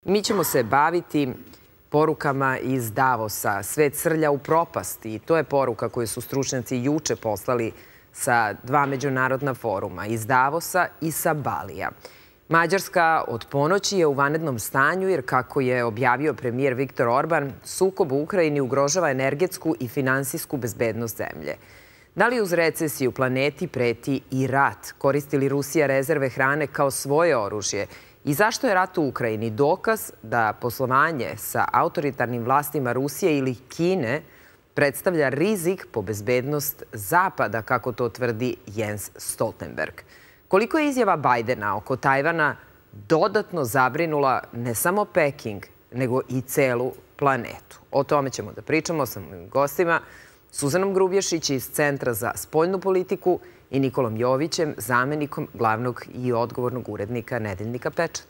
Mi ćemo se baviti porukama iz Davosa. Svet srlja u propast i to je poruka koju su stručnjaci juče poslali sa dva međunarodna foruma, iz Davosa i sa Balija. Mađarska od ponoći je u vanrednom stanju jer, kako je objavio premijer Viktor Orban, sukob u Ukrajini ugrožava energetsku i finansijsku bezbednost zemlje. Da li uz recesiju planeti preti i rat? Koristi li Rusija rezerve hrane kao svoje oružje? I zašto je rat u Ukrajini dokaz da poslovanje sa autoritarnim vlastima Rusije ili Kine predstavlja rizik po bezbednost Zapada, kako to tvrdi Jens Stoltenberg? Koliko je izjava Bajdena oko Tajvana dodatno zabrinula ne samo Peking, nego i celu planetu? O tome ćemo da pričamo sa mojim gostima, Suzanom Grubješić iz Centra za spoljnu politiku i Nikolom Jovićem, zamenikom glavnog i odgovornog urednika Nedeljnika Pečat.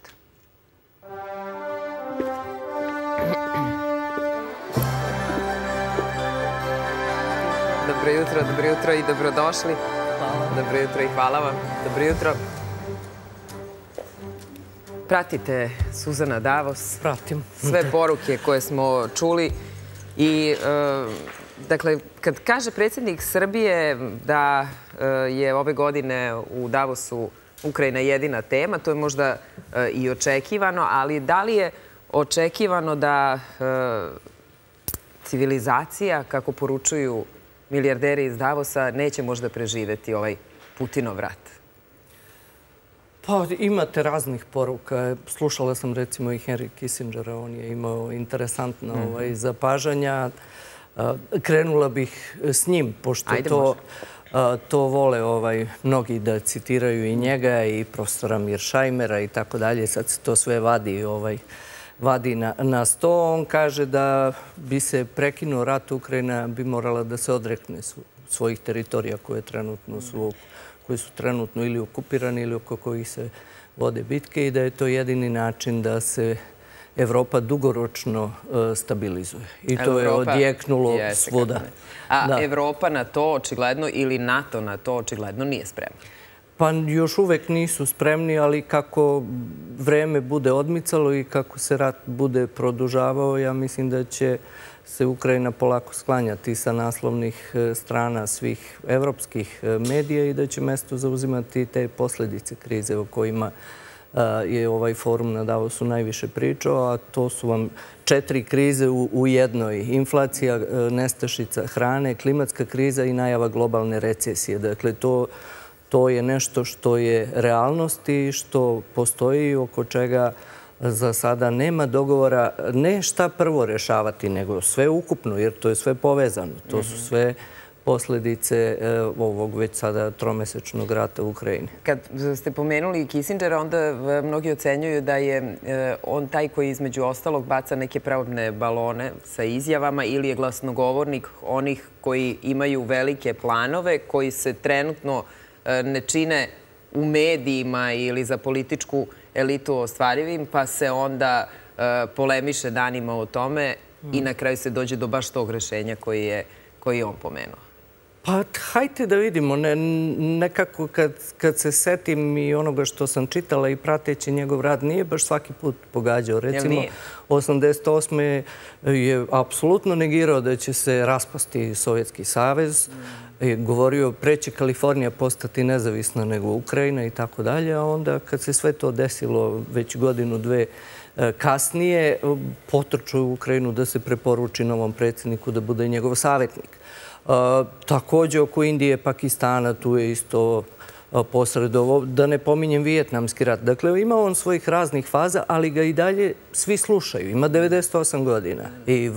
Dobro jutro i dobrodošli. Dobro jutro i hvala vam. Dobro jutro. Pratite Suzana Davos. Pratim. Sve poruke koje smo čuli i dakle, kad kaže predsjednik Srbije da je ove godine u Davosu Ukrajina jedina tema, to je možda i očekivano, ali da li je očekivano da civilizacija, kako poručuju milijarderi iz Davosa, neće možda preživeti ovaj Putinov rat? Pa imate raznih poruka. Slušala sam recimo i Henry Kissingera, on je imao interesantna zapažanja. Krenula bih s njim, pošto to vole mnogi da citiraju i njega i profesora Miršajmera i tako dalje. Sad se to sve vadi na sto. On kaže da bi se prekinuo rat, Ukrajina bi morala da se odrekne svojih teritorija koje su trenutno ili okupirani ili oko kojih se vode bitke i da je to jedini način da se Evropa dugoročno stabilizuje. I to je odjeknulo svuda. A Evropa na to očigledno ili NATO na to očigledno nije spremna? Pa još uvek nisu spremni, ali kako vreme bude odmicalo i kako se rat bude produžavao, ja mislim da će se Ukrajina polako sklanjati sa naslovnih strana svih evropskih medija i da će mesto zauzimati te posljedice krize o kojima je ovaj forum na Davosu najviše pričao, a to su vam 4 krize u jednoj. Inflacija, nestašica hrane, klimatska kriza i najava globalne recesije. Dakle, to je nešto što je realnost i što postoji, oko čega za sada nema dogovora, ne šta prvo rešavati, nego sve ukupno, jer to je sve povezano. To su sve posljedice ovog već sada tromesečnog rata u Ukrajini. Kad ste pomenuli Kissingera, onda mnogi ocenjuju da je on taj koji između ostalog baca neke probne balone sa izjavama ili je glasnogovornik onih koji imaju velike planove, koji se trenutno ne čine u medijima ili za političku elitu ostvarivim, pa se onda polemiše danima o tome i na kraju se dođe do baš tog rešenja koji je on pomenuo. Pa hajte da vidimo. Nekako kad se setim i onoga što sam čitala i prateći njegov rad, nije baš svaki put pogađao. Recimo, 1988. je apsolutno negirao da će se raspasti Sovjetski savez. Govorio pre će Kalifornija postati nezavisna nego Ukrajina i tako dalje. A onda kad se sve to desilo već godinu, dve kasnije, potrčao u Ukrajinu da se preporuči novom predsjedniku da bude njegov savjetnik. Također oko Indije, Pakistana, tu je isto posredovo, da ne pominjem Vijetnamski rat. Dakle, ima on svojih raznih faza, ali ga i dalje svi slušaju. Ima 98 godina i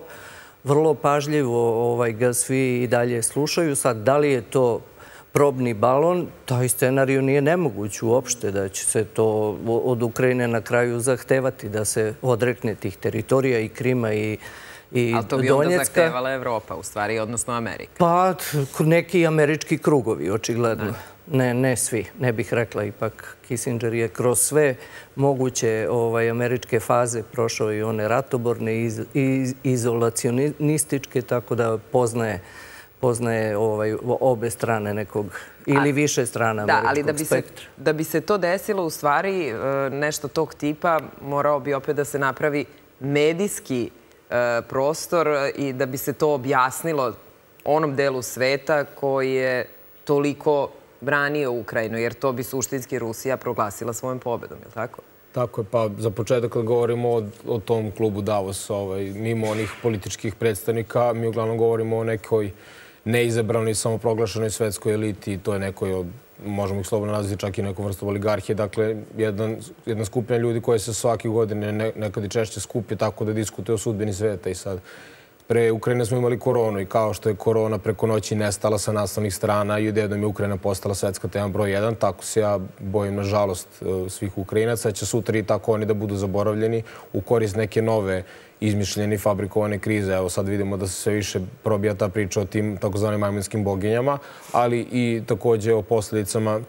vrlo pažljivo ga svi i dalje slušaju. Sad, da li je to probni balon, taj scenarij nije nemoguć uopšte, da će se to od Ukrajine na kraju zahtevati da se odrekne tih teritorija i Krima i Donjecka. Ali to bi onda zahtevala Evropa, u stvari, odnosno Amerika. Pa, neki američki krugovi, očigledno. Ne svi, ne bih rekla. Ipak Kissinger je kroz sve moguće američke faze prošao i one ratoborne i izolacionističke, tako da poznaje poznaje obe strane nekog ili više strana američkog spektra. Da bi se to desilo, u stvari, nešto tog tipa, morao bi opet da se napravi medijski prostor i da bi se to objasnilo onom delu sveta koji je toliko branio Ukrajinu, jer to bi suštinski Rusija proglasila svojom pobedom, je li tako? Tako je, pa za početak kad govorimo o tom klubu Davos, mimo onih političkih predstavnika, mi uglavnom govorimo o nekoj neizabranoj, samoproglašenoj svetskoj eliti i to je nekoj, možemo ih slobodno nazvati čak i neku vrstu oligarhije, dakle jedna skupina ljudi koje se svake godine nekad i češće skupi tako da diskutuje o sudbini sveta i sad pre Ukrajine smo imali koronu i kao što je korona preko noći nestala sa naslovnih strana i odjednom je Ukrajina postala svetska tema broj 1, tako se ja bojim na žalost svih Ukrajinaca, će sutra i tako oni da budu zaboravljeni u korist neke nove izmišljene i fabrikovane krize. Evo sad vidimo da se sve više probija ta priča o tim takozvanim majmunskim boginjama, ali i takođe o posljedicama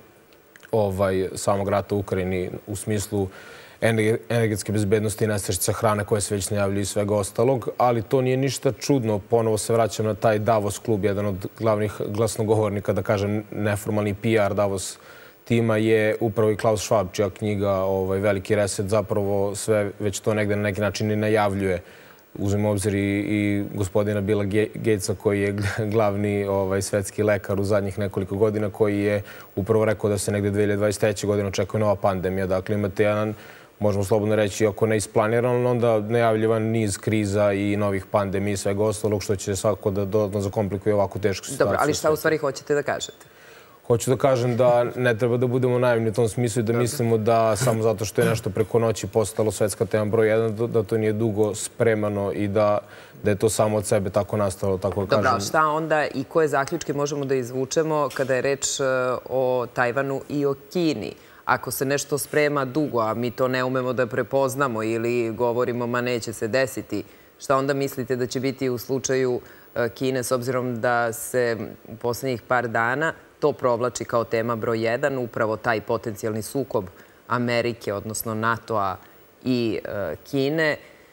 samog rata u Ukrajini u smislu energetske bezbednosti i nestašica hrane koje se već najavljuju i svega ostalog, ali to nije ništa čudno. Ponovo se vraćam na taj Davos klub, jedan od glavnih glasnogovornika, da kažem, neformalni PR Davos tima je upravo i Klaus Schwab, čija knjiga Veliki reset zapravo sve već to negde na neki način i najavljuje. Uzmemo obzir i gospodina Billa Gatesa koji je glavni svetski lekar u zadnjih nekoliko godina koji je upravo rekao da se negde 2023. godine očekuje nova pandemija. Dakle, imate jedan, možemo slobodno reći, ako ne isplaniran, onda najavljivan niz kriza i novih pandemija i svega ostalog, što će svako da dodatno zakomplikuje ovako tešku situaciju. Dobro, ali šta u stvari hoćete da kažete? Hoću da kažem da ne treba da budemo naivni u tom smislu i da mislimo da samo zato što je nešto preko noći postalo svetska tema broj 1, da to nije dugo spremano i da je to samo od sebe tako nastalo, tako da kažem. Dobro, ali šta onda i koje zaključke možemo da izvučemo kada je reč o Tajvanu i o Kini? Ako se nešto sprema dugo, a mi to ne umemo da prepoznamo ili govorimo ma neće se desiti, šta onda mislite da će biti u slučaju Kine s obzirom da se u poslednjih par dana to provlači kao tema broj 1, upravo taj potencijalni sukob Amerike, odnosno NATO-a i Kine.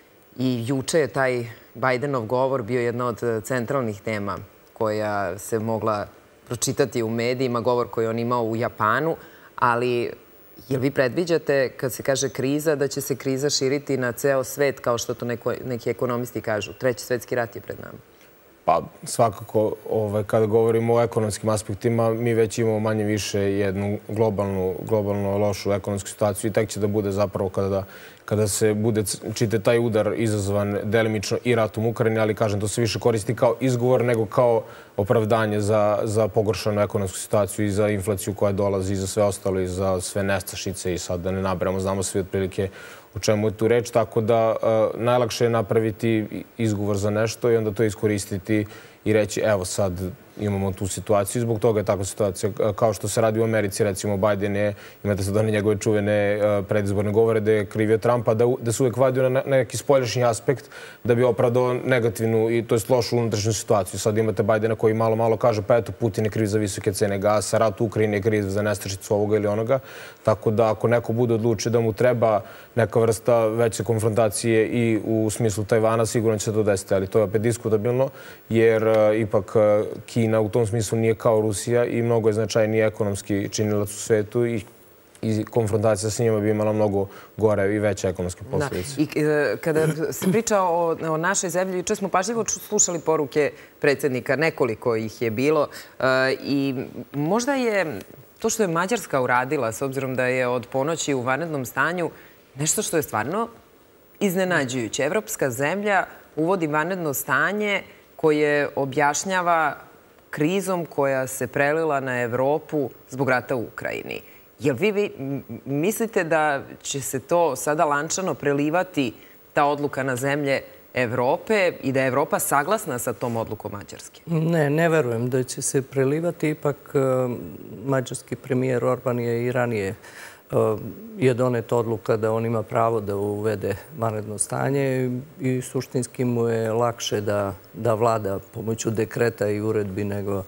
I juče je taj Bajdenov govor bio jedna od centralnih tema koja se mogla pročitati u medijima, govor koji on imao u Japanu, ali jel vi predviđate, kad se kaže kriza, da će se kriza širiti na ceo svet, kao što to neki ekonomisti kažu? Treći svetski rat je pred nama. Pa svakako, kada govorimo o ekonomskim aspektima, mi već imamo manje više jednu globalno lošu ekonomsku situaciju i tek će da bude zapravo kada se bude čite taj udar izazvan delimično i ratom u Ukrajini, ali kažem, to se više koristi kao izgovor nego kao opravdanje za pogoršanu ekonomsku situaciju i za inflaciju koja dolazi i za sve ostalo i za sve nestašice i sad da ne nabrajamo, znamo svi otprilike o čemu je tu reč, tako da najlakše je napraviti izgovor za nešto i onda to iskoristiti i reći evo sad imamo tu situaciju. Zbog toga je takva situacija. Kao što se radi u Americi, recimo Biden je, imate sad one njegove čuvene predizborne govore da je krivio Trumpa, da se uvek vadio na neki spoljašnji aspekt da bi opravdao negativnu i to jest lošu unutrašnju situaciju. Sad imate Bidena koji malo kaže pa eto Putin je kriv za visoke cene gasa, rat u Ukrajini je kriv za nestašicu ovoga ili onoga. Tako da ako neko bude odlučio da mu treba neka vrsta veće konfrontacije i u smislu Tajvana, sigurno će se to desiti, ali to je opet diskutabilno jer ipak Kina u tom smislu nije kao Rusija i mnogo je značajniji ekonomski činilac u svetu i konfrontacija s njima bi imala mnogo gore i veće ekonomske posljedice. I kada se priča o našoj zemlji, juče smo pažljivo slušali poruke predsjednika, nekoliko ih je bilo i možda je to što je Mađarska uradila, s obzirom da je od ponoći u vanrednom stanju, nešto što je stvarno iznenađujuće. Evropska zemlja uvodi vanredno stanje koje objašnjava krizom koja se prelila na Evropu zbog rata u Ukrajini. Jel vi mislite da će se to sada lančano prelivati, ta odluka na zemlje Evrope i da je Evropa saglasna sa tom odlukom Mađarske? Ne verujem da će se prelivati. Ipak mađarski premijer Orban je i ranije je doneta odluka da on ima pravo da uvede vanredno stanje i suštinski mu je lakše da vlada pomoću dekreta i uredbi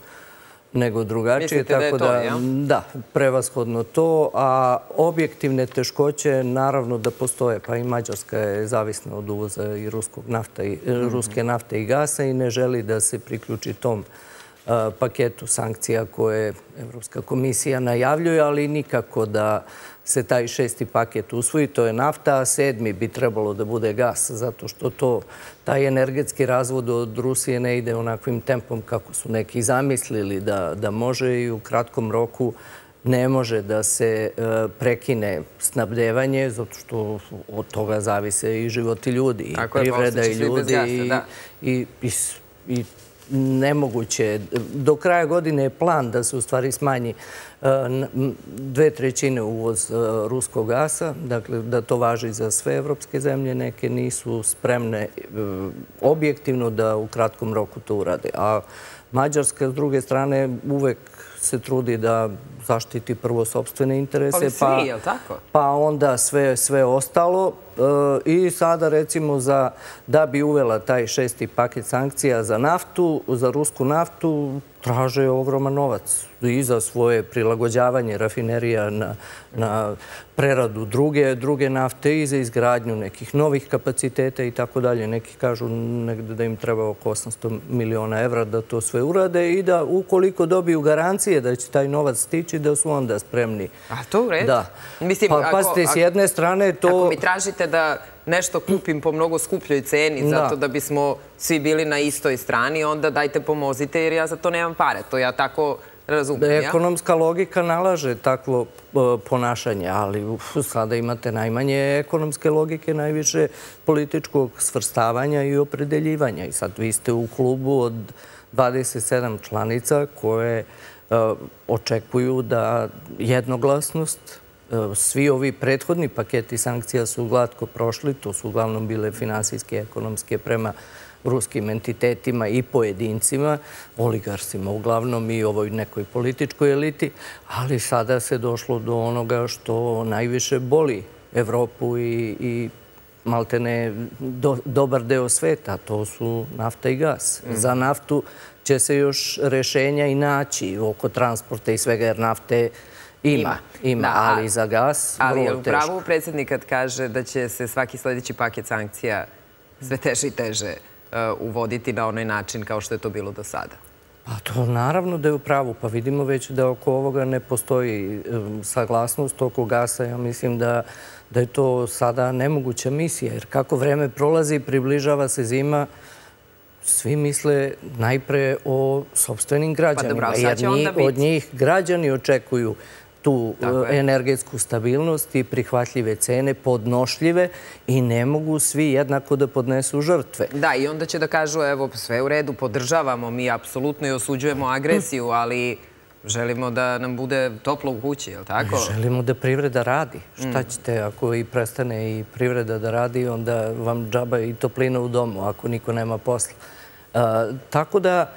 nego drugačije. Mislite da je to, jel? Da, prevashodno to, a objektivne teškoće naravno da postoje, pa i Mađarska je zavisna od uvoza i ruske nafte i gasa i ne želi da se priključi tom paketu sankcija koje Evropska komisija najavljuje, ali nikako da se taj 6. paket usvoji. To je nafta, a 7. bi trebalo da bude gas, zato što taj energetski razvod od Rusije ne ide onakvim tempom kako su neki zamislili da može i u kratkom roku ne može da se prekine snabdevanje, zato što od toga zavise i životi ljudi, i privreda i ljudi, i nemoguće. Do kraja godine je plan da se u stvari smanji 2/3 uvoz ruskog gasa, dakle da to važi za sve evropske zemlje, neke nisu spremne objektivno da u kratkom roku to urade. A Mađarska, s druge strane, uvek se trudi da zaštiti prvo sopstvene interese, pa onda sve ostalo. I sada, recimo, da bi uvela taj 6. paket sankcija za naftu, za rusku naftu, traže ogroman novac i za svoje prilagođavanje rafinerija na preradu druge nafte i za izgradnju nekih novih kapaciteta i tako dalje. Neki kažu negde da im treba oko 800 miliona evra da to sve urade i da ukoliko dobiju garancije da će taj novac stići, da su onda spremni. A to u redu? Da. Pa pazite, s jedne strane to... Ako mi tražite da nešto kupim po mnogo skupljoj ceni zato da bismo svi bili na istoj strani, onda dajte pomozite jer ja za to nemam pare. To ja tako razumem. Ekonomska logika nalaže takvo ponašanje, ali sada imate najmanje ekonomske logike, najviše političkog svrstavanja i opredeljivanja. I sad vi ste u klubu od 27 članica koje očekuju da jednoglasnost, svi ovi prethodni paketi sankcija su glatko prošli, to su uglavnom bile finansijske, ekonomske prema ruskim entitetima i pojedincima, oligarsima uglavnom i ovoj nekoj političkoj eliti, ali sada se došlo do onoga što najviše boli Evropu i maltene dobar deo sveta, to su nafta i gas. Za naftu će se još rešenja i naći oko transporta i svega, jer nafte ima, ali za gas vrlo teško. Ali upravo predsjednik kad kaže da će se svaki sljedeći paket sankcija sve teže i teže uvoditi na onaj način kao što je to bilo do sada? Pa to naravno da je upravo. Pa vidimo već da oko ovoga ne postoji saglasnost oko gasa. Ja mislim da je to sada nemoguća misija, jer kako vreme prolazi, približava se zima, svi misle najpre o sopstvenim građanima, jer od njih građani očekuju tu energetsku stabilnost i prihvatljive cene, podnošljive, i ne mogu svi jednako da podnesu žrtve. Da, i onda će da kažu, evo, sve u redu, podržavamo, mi apsolutno i osuđujemo agresiju, ali želimo da nam bude toplo u kući, je li tako? Želimo da privreda radi. Šta ćete ako i prestane i privreda da radi, onda vam džaba i toplina u domu, ako niko nema posla. Tako da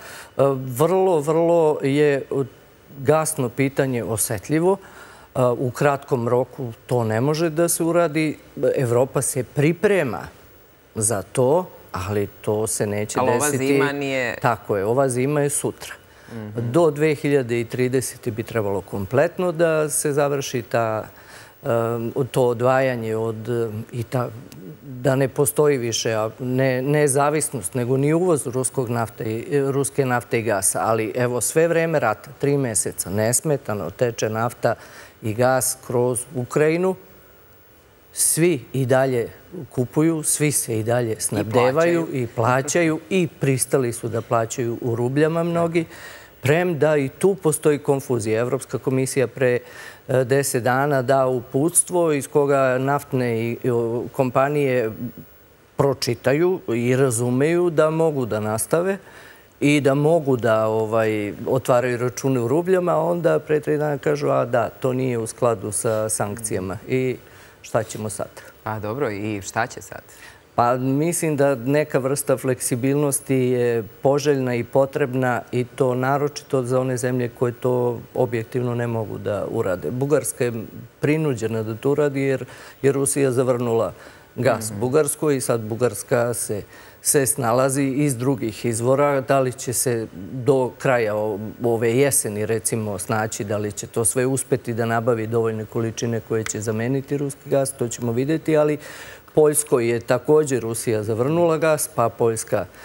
vrlo je gasno pitanje osetljivo. U kratkom roku to ne može da se uradi. Evropa se priprema za to, ali to se neće desiti. Ali ova zima nije... Tako je, ova zima je sutra. Do 2030. bi trebalo kompletno da se završi to odvajanje da ne postoji više ne zavisnost, nego ni uvoz ruske nafte i gasa. Ali evo, sve vreme rata, 3 meseca, nesmetano teče nafta i gas kroz Ukrajinu. Svi i dalje kupuju, svi se i dalje snabdevaju i plaćaju i pristali su da plaćaju u rubljama mnogi. Premda i tu postoji konfuzija. Evropska komisija pre 10 dana da uputstvo iz koga naftne kompanije pročitaju i razumeju da mogu da nastave i da mogu da otvaraju račune u rubljama, a onda pre 3 dana kažu, a da, to nije u skladu sa sankcijama. I šta ćemo sad? Pa dobro, i šta će sad? Pa mislim da neka vrsta fleksibilnosti je poželjna i potrebna, i to naročito za one zemlje koje to objektivno ne mogu da urade. Bugarska je prinuđena da to uradi jer je Rusija zavrnula gas Bugarskoj i sad Bugarska se snalazi iz drugih izvora. Da li će se do kraja ove jeseni, recimo, snaći, da li će to sve uspeti da nabavi dovoljne količine koje će zameniti ruski gas, to ćemo vidjeti, ali Poljskoj je također Rusija zavrnula gas, pa Poljska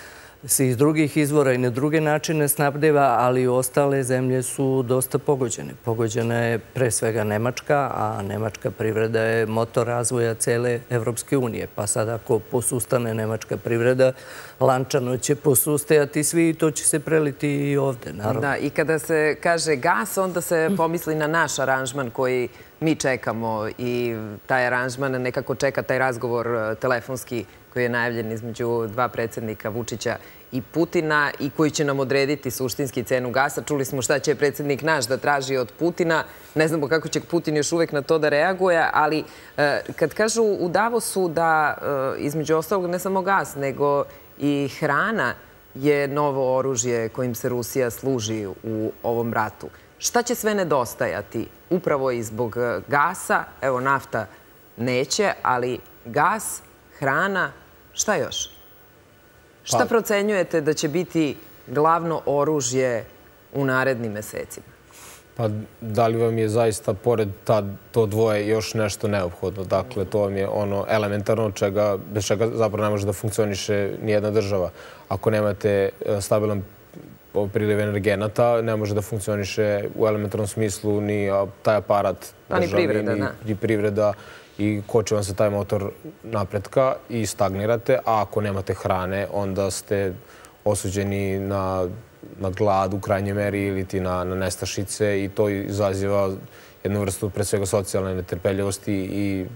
se iz drugih izvora i na druge načine snabdeva, ali ostale zemlje su dosta pogođene. Pogođena je pre svega Nemačka, a nemačka privreda je motor razvoja cele Evropske unije. Pa sad ako posustane nemačka privreda, lančano će posustajati svi i to će se preliti i ovde, naravno. Da, i kada se kaže gas, onda se pomisli na naš aranžman koji mi čekamo i taj aranžman nekako čeka taj razgovor telefonski koji je najavljen između dva predsjednika Vučića i Putina i koji će nam odrediti suštinski cenu gasa. Čuli smo šta će predsjednik naš da traži od Putina. Ne znamo kako će Putin još uvek na to da reaguje, ali kad kažu u Davosu da između ostalog ne samo gas, nego i hrana je novo oružje kojim se Rusija služi u ovom ratu. Šta će sve nedostajati? Upravo i zbog gasa, evo nafta neće, ali gas, hrana, šta još? Šta procenjujete da će biti glavno oružje u narednim mesecima? Pa da li vam je zaista pored to dvoje još nešto neophodno? Dakle, to vam je ono elementarno bez čega zapravo ne može da funkcioniše nijedna država. Ako nemate stabilan priliv energenata, ne može da funkcioniše u elementarnom smislu ni taj aparat državni, ni privreda i koči vam se taj motor napretka i stagnirate, a ako nemate hrane, onda ste osuđeni na glad u krajnjoj meri ili ti na nestašice i to izaziva jednu vrstu pre svega socijalne netrpeljivosti i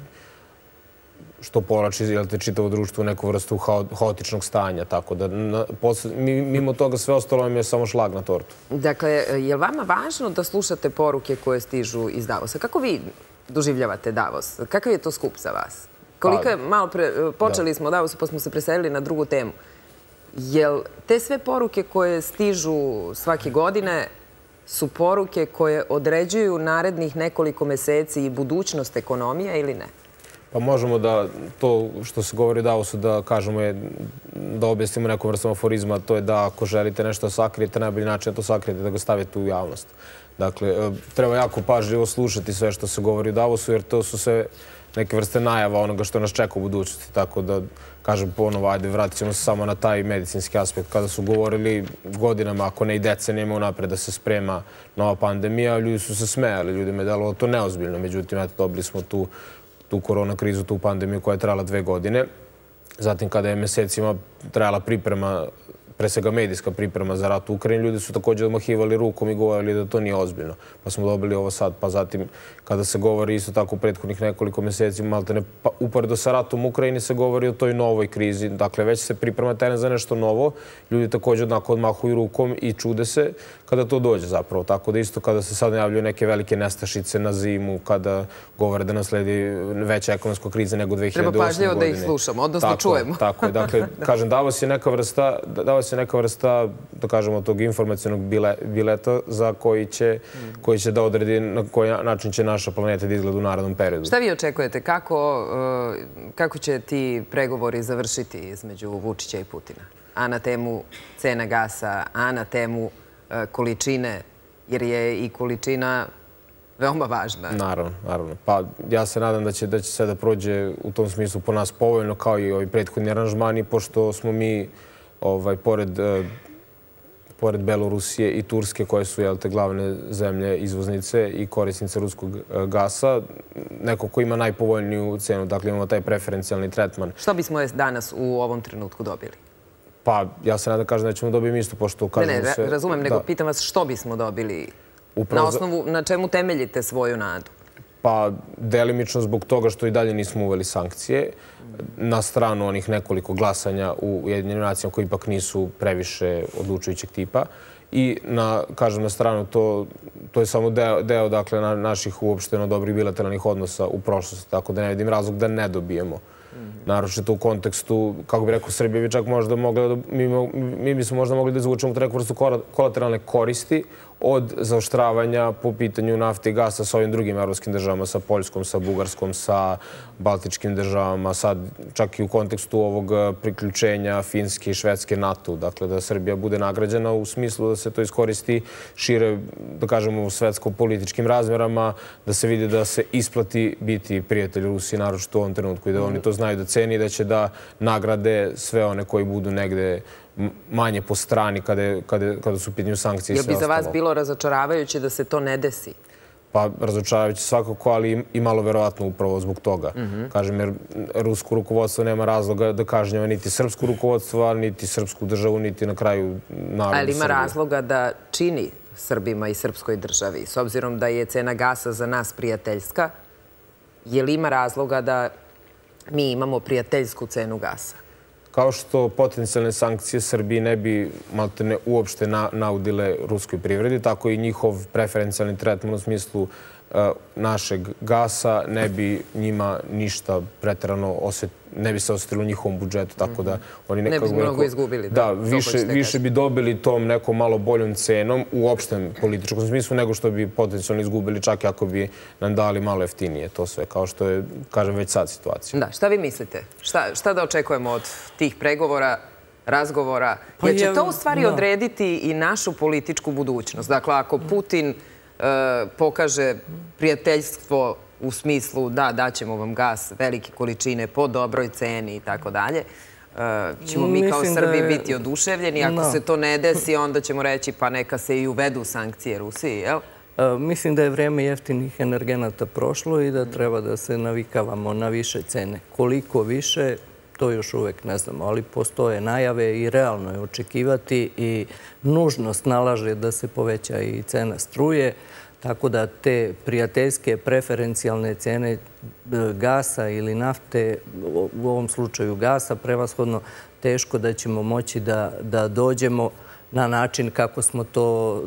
što povlači čitavo društvo u neku vrstu haotičnog stanja. Tako da mimo toga sve ostalo vam je samo šlag na tortu. Dakle, je li vama važno da slušate poruke koje stižu iz Davosa? Kako vi doživljavate Davos? Kakav je to skup za vas? Koliko je malo pre... Počeli smo o Davosu pa smo se preselili na drugu temu. Jel te sve poruke koje stižu svake godine su poruke koje određuju narednih nekoliko meseci i budućnost ekonomije ili ne? Pa možemo da to što se govori o Davosu da kažemo je da objasnimo nekom vrstom aforizma, to je da ako želite nešto da sakrijete, najbolji način da to sakrijete da ga stavite u javnost. Dakle, treba jako pažljivo slušati sve što se govori o Davosu, jer to su sve neke vrste najava onoga što nas čeka u budućnosti. Tako da, kažem ponovo, ajde, vratit ćemo se samo na taj medicinski aspekt. Kada su govorili godinama, ako ne i decenijama unapred da se sprema nova pandemija, ljudi su se smejali, ljudima je dalo to neozbiljno. Međutim, eto, dobili smo tu korona krizu, tu pandemiju koja je trajala 2 godine. Zatim, kada je mesecima trajala priprema, pre svega medijska priprema za rat u Ukrajini, ljudi su također odmahivali rukom i govorili da to nije ozbiljno. Pa smo dobili ovo sad. Pa zatim, kada se govori isto tako u prethodnih nekoliko meseci, maltene uporedo sa ratom u Ukrajini se govori o toj novoj krizi. Dakle, već se priprema teren za nešto novo. Ljudi također onako odmahuju rukom i čude se kada to dođe zapravo. Tako da isto kada se sad najavljuju neke velike nestašice na zimu, kada govore da nam sledi veća ekonomska kriza nego 2008. godine. Treba pažljivo da ih slušamo, odnosno čujemo. Tako je. Dakle, kažem, Davos je neka vrsta, da kažemo, tog informacionog bileta za koji će da odredi na koji način će naša planeta da izgleda u narednom periodu. Šta vi očekujete? Kako će ti pregovori završiti između Vučića i Putina? A na temu cena gasa, a na temu količine, jer je i količina veoma važna. Naravno. Pa ja se nadam da će sve da prođe u tom smislu po nas povoljno, kao i ovi prethodni aranžmani, pošto smo mi pored Belorusije i Turske, koje su te glavne zemlje izvoznice i korisnice ruskog gasa, neko ko ima najpovoljniju cenu. Dakle, imamo taj preferencijalni tretman. Što bismo danas u ovom trenutku dobili? Pa, ja se nadam kažem da ćemo dobiti isto, pošto kažemo se... Ne, razumem, nego pitam vas što bismo dobili, na osnovu, na čemu temeljite svoju nadu? Pa, delimično zbog toga što i dalje nismo uveli sankcije, na stranu onih nekoliko glasanja u Ujedinjenim nacijama koji ipak nisu previše odlučujućeg tipa. I, kažem, na stranu, to je samo deo dakle, naših uopšteno dobrih bilateralnih odnosa u prošlosti, tako da ne vidim razlog da ne dobijemo. Naročito u kontekstu, kako bi rekao, Srbije bi čak možda mogli, mi bismo možda mogli da izvučemo neku vrstu kolateralne koristi od zaoštravanja po pitanju nafte i gasa sa ovim drugim evropskim državama, sa Poljskom, sa Bugarskom, sa baltičkim državama, sad čak i u kontekstu ovog priključenja Finske i Švedske NATO. Dakle, da Srbija bude nagrađena u smislu da se to iskoristi šire, da kažemo, u svetsko-političkim razmerama, da se vidi da se isplati biti prijatelj Rusiji, naročito u ovom trenutku, i da oni to znaju da cene. ceni, da će da nagrade sve one koji budu negde manje po strani kada su u pitanju sankcije i sve ostalo. Jel bi za vas bilo razočaravajuće da se to ne desi? Pa razočaravajuće svakako, ali i malo verovatno upravo zbog toga. Kažem, jer rusko rukovodstvo nema razloga da kažnjava niti srpsko rukovodstvo, niti srpsku državu, niti na kraju narodu Srbije. Ali ima razloga da čini Srbima i srpskoj državi, s obzirom da je cena gasa za nas prijateljska, je li ima razloga da mi imamo prijateljsku cenu gasa? Kao što potencijalne sankcije Srbiji ne bi maltene uopšte naudile ruskoj privredi, tako i njihov preferencijalni tretman u smislu našeg gasa ne bi njima ništa preterano ne bi se osetilo u njihovom budžetu, tako da oni nekako... Ne bi mnogo izgubili. Da, više bi dobili tom nekom malo boljom cenom u opštem političkom smislu nego što bi potencijalno izgubili, čak i ako bi nam dali malo jeftinije to sve, kao što je, kažem, već sad situacija. Da, šta vi mislite? Šta da očekujemo od tih pregovora, razgovora? Jer će to u stvari odrediti i našu političku budućnost. Dakle, ako Putin pokaže prijateljstvo u smislu da, daćemo vam gas, velike količine po dobroj ceni i tako dalje, ćemo mi kao Srbi biti oduševljeni. Ako se to ne desi, onda ćemo reći pa neka se i uvedu sankcije Rusiji, jel? Mislim da je vreme jeftinih energenata prošlo i da treba da se navikavamo na više cene. Koliko više, to još uvek ne znamo, ali postoje najave i realno je očekivati i nužnost nalaže da se poveća i cena struje, tako da te prijateljske preferencijalne cene gasa ili nafte, u ovom slučaju gasa, prevashodno teško da ćemo moći da dođemo na način kako smo to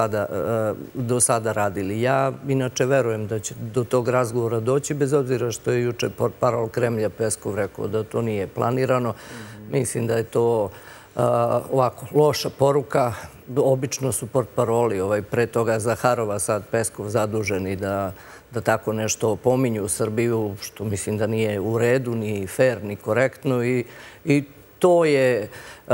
do sada radili. Ja inače verujem da će do tog razgovora doći, bez obzira što je juče portparol Kremlja Peskov rekao da to nije planirano. Mislim da je to ovako loša poruka. Obično su portparoli, pre toga Zaharova, sad Peskov zaduženi da tako nešto pominju Srbiju, što mislim da nije u redu, ni fair, ni korektno i to je,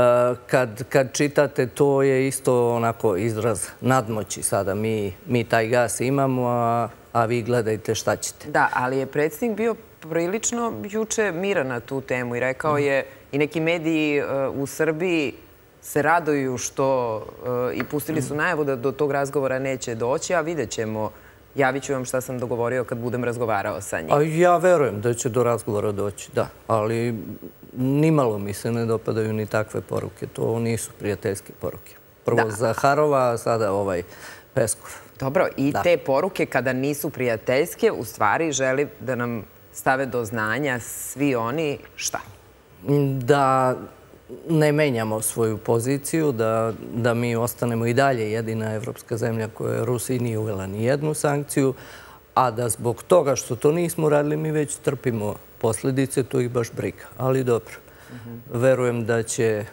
kad čitate, to je isto onako izraz nadmoći sada. Mi taj gas imamo, a vi gledajte šta ćete. Da, ali je predsjednik bio prilično juče miran na tu temu i rekao je i neki mediji u Srbiji se raduju što i pustili su najavu da do tog razgovora neće doći, a vidjet ćemo. Javit ću vam šta sam dogovorio kad budem razgovarao sa njim. Ja verujem da će do razgovora doći, da. Ali nimalo mi se ne dopadaju ni takve poruke. To nisu prijateljske poruke. Prvo Zaharova, a sada Peskov. Dobro, i te poruke kada nisu prijateljske, u stvari želi da nam stave do znanja svi oni šta? Da ne menjamo svoju poziciju, da mi ostanemo i dalje jedina evropska zemlja koja Rusiji nije uvela ni jednu sankciju, a da zbog toga što to nismo radili, mi već trpimo posljedice, to ih baš briga. Ali dobro, verujem da će